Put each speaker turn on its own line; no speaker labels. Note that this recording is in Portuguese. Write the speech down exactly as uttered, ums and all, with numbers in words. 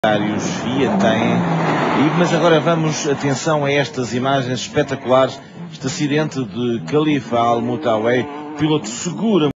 E tem, e, mas agora vamos, atenção a estas imagens espetaculares, este acidente de Khalifa Al Mutawae, piloto segura